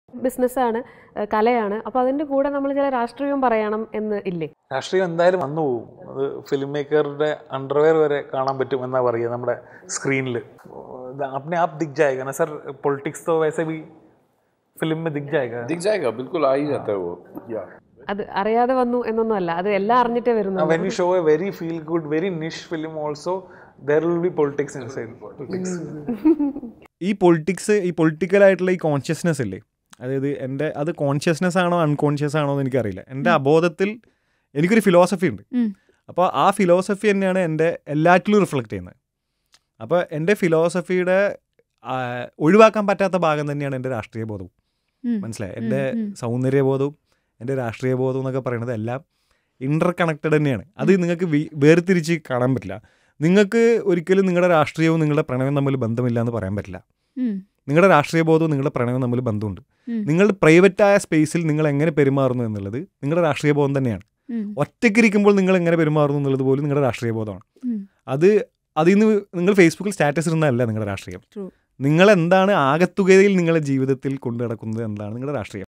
ബിസിനസ്സാണ്, കലയാണ്. അപ്പോൾ അതിൻ്റെ കൂടെ നമ്മൾ ചില രാഷ്ട്രീയവും പറയണം എന്ന് ഇല്ലേ? രാഷ്ട്രീയം എന്തായാലും വന്നു പോകും. അത് ഫിലിം മേക്കറുടെ അണ്ടർവെയർ വരെ കാണാൻ പറ്റും എന്നാ പറയുക നമ്മുടെ സ്ക്രീനിൽ. अपने आप दिख जाएगा ना सर, पॉलिटिक्स तो वैसे भी फिल्म में दिख जाएगा बिल्कुल आ ही जाता है वो. അത് അറിയാതെ വന്നു എന്നൊന്നും അല്ല, അത് എല്ലാം അറിഞ്ഞിട്ടേ വരുന്നു. when you show a very feel good very niche film also there will be politics inside politics. ഈ പൊളിറ്റിക്സ്, ഈ പൊളിറ്റിക്കലായിട്ടുള്ള ഈ കോൺഷ്യസ്നെസ് ഇല്ലേ, അതായത് എൻ്റെ അത് കോൺഷ്യസ്നെസ് ആണോ അൺകോൺഷ്യസ് ആണോ എന്ന് എനിക്കറിയില്ല. എൻ്റെ അബോധത്തിൽ എനിക്കൊരു ഫിലോസഫി ഉണ്ട്. അപ്പോൾ ആ ഫിലോസഫി തന്നെയാണ് എൻ്റെ എല്ലാറ്റിലും റിഫ്ലക്റ്റ് ചെയ്യുന്നത്. അപ്പോൾ എൻ്റെ ഫിലോസഫിയുടെ ഒഴിവാക്കാൻ പറ്റാത്ത ഭാഗം തന്നെയാണ് എൻ്റെ രാഷ്ട്രീയ ബോധവും. മനസ്സിലായി? എൻ്റെ സൗന്ദര്യബോധവും എൻ്റെ രാഷ്ട്രീയ ബോധവും എന്നൊക്കെ പറയുന്നത് എല്ലാം ഇൻ്റർ കണക്റ്റഡ് തന്നെയാണ്. അത് നിങ്ങൾക്ക് വേർതിരിച്ച് കാണാൻ പറ്റില്ല. നിങ്ങൾക്ക് ഒരിക്കലും നിങ്ങളുടെ രാഷ്ട്രീയവും നിങ്ങളുടെ പ്രണയവും തമ്മിൽ ബന്ധമില്ല എന്ന് പറയാൻ പറ്റില്ല. നിങ്ങളുടെ രാഷ്ട്രീയ ബോധവും നിങ്ങളുടെ പ്രണയവും തമ്മിൽ ബന്ധമുണ്ട്. നിങ്ങളുടെ പ്രൈവറ്റായ സ്പേസിൽ നിങ്ങൾ എങ്ങനെ പെരുമാറുന്നു എന്നുള്ളത് നിങ്ങളുടെ രാഷ്ട്രീയ ബോധം തന്നെയാണ്. ഒറ്റയ്ക്കിരിക്കുമ്പോൾ നിങ്ങൾ എങ്ങനെ പെരുമാറുന്നു എന്നുള്ളത് പോലും നിങ്ങളുടെ രാഷ്ട്രീയ ബോധമാണ്. അതിൽ നിന്ന് നിങ്ങൾ ഫേസ്ബുക്കിൽ സ്റ്റാറ്റസ് ഇടുന്നതല്ല നിങ്ങളുടെ രാഷ്ട്രീയം. നിങ്ങളെന്താണ് ആകത്തുകയിൽ നിങ്ങളുടെ ജീവിതത്തിൽ കൊണ്ടു നടക്കുന്നത് എന്താണ് നിങ്ങളുടെ രാഷ്ട്രീയം.